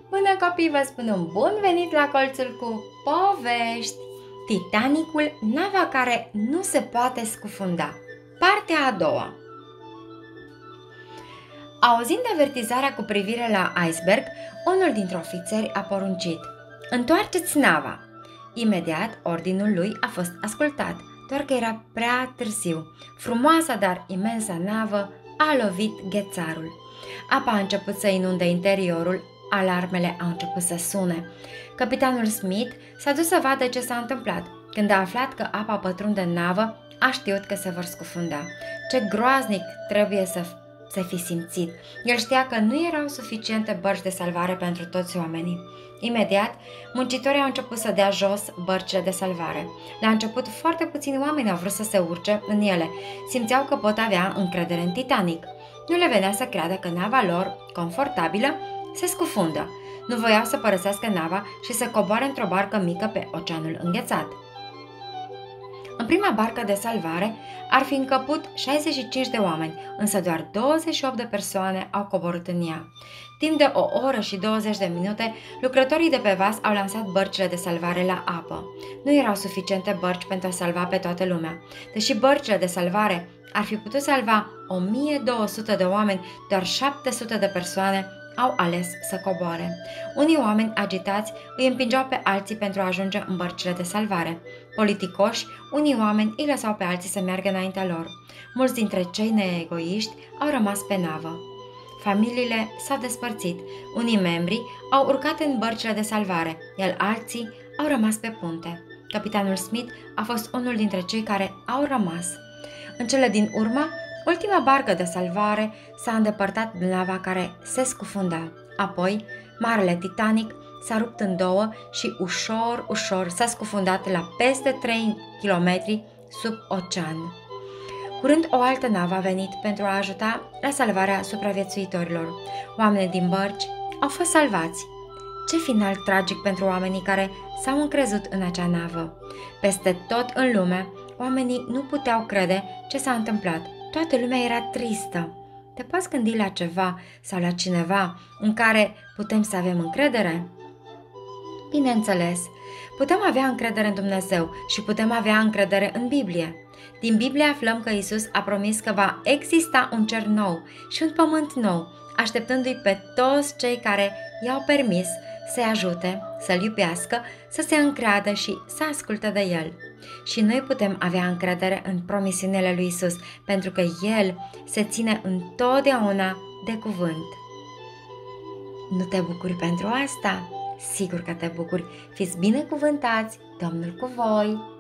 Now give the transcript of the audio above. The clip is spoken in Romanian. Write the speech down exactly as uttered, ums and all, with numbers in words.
Bună copii, vă spun un bun venit la colțul cu povești! Titanicul, nava care nu se poate scufunda. Partea a doua. Auzind avertizarea cu privire la iceberg, unul dintre ofițeri a poruncit: "Întoarceți nava!" Imediat, ordinul lui a fost ascultat, doar că era prea târziu. Frumoasa, dar imensă navă a lovit ghețarul. Apa a început să inunde interiorul, alarmele au început să sune. Capitanul Smith s-a dus să vadă ce s-a întâmplat. Când a aflat că apa pătrunde în navă, a știut că se vor scufunda. Ce groaznic trebuie să se fi simțit. El știa că nu erau suficiente bărci de salvare pentru toți oamenii. Imediat, muncitorii au început să dea jos bărcile de salvare. La început, foarte puțini oameni au vrut să se urce în ele. Simțeau că pot avea încredere în Titanic. Nu le venea să creadă că nava lor, confortabilă, se scufundă. Nu voiau să părăsească nava și să coboare într-o barcă mică pe oceanul înghețat. În prima barcă de salvare ar fi încăput șaizeci și cinci de oameni, însă doar douăzeci și opt de persoane au coborât în ea. Timp de o oră și douăzeci de minute, lucrătorii de pe vas au lansat bărcile de salvare la apă. Nu erau suficiente bărci pentru a salva pe toată lumea. Deși bărcile de salvare ar fi putut salva o mie două sute de oameni, doar șapte sute de persoane au ales să coboare. Unii oameni agitați îi împingeau pe alții pentru a ajunge în bărcile de salvare. Politicoși, unii oameni îi lăsau pe alții să meargă înaintea lor. Mulți dintre cei neegoiști au rămas pe navă. Familiile s-au despărțit. Unii membri au urcat în bărcile de salvare, iar alții au rămas pe punte. Capitanul Smith a fost unul dintre cei care au rămas. În cele din urmă, ultima barcă de salvare s-a îndepărtat din nava care se scufunda. Apoi, marele Titanic s-a rupt în două și ușor, ușor s-a scufundat la peste trei kilometri sub ocean. Curând o altă navă a venit pentru a ajuta la salvarea supraviețuitorilor. Oamenii din bărci au fost salvați. Ce final tragic pentru oamenii care s-au încrezut în acea navă! Peste tot în lume, oamenii nu puteau crede ce s-a întâmplat. Toată lumea era tristă. Te poți gândi la ceva sau la cineva în care putem să avem încredere? Bineînțeles, putem avea încredere în Dumnezeu și putem avea încredere în Biblie. Din Biblie aflăm că Isus a promis că va exista un cer nou și un pământ nou, așteptându-i pe toți cei care i-au permis să-i ajute, să-L iubească, să se încreadă și să asculte de El. Și noi putem avea încredere în promisiunile lui Isus, pentru că El se ține întotdeauna de cuvânt. Nu te bucuri pentru asta? Sigur că te bucuri! Fiți binecuvântați! Domnul cu voi!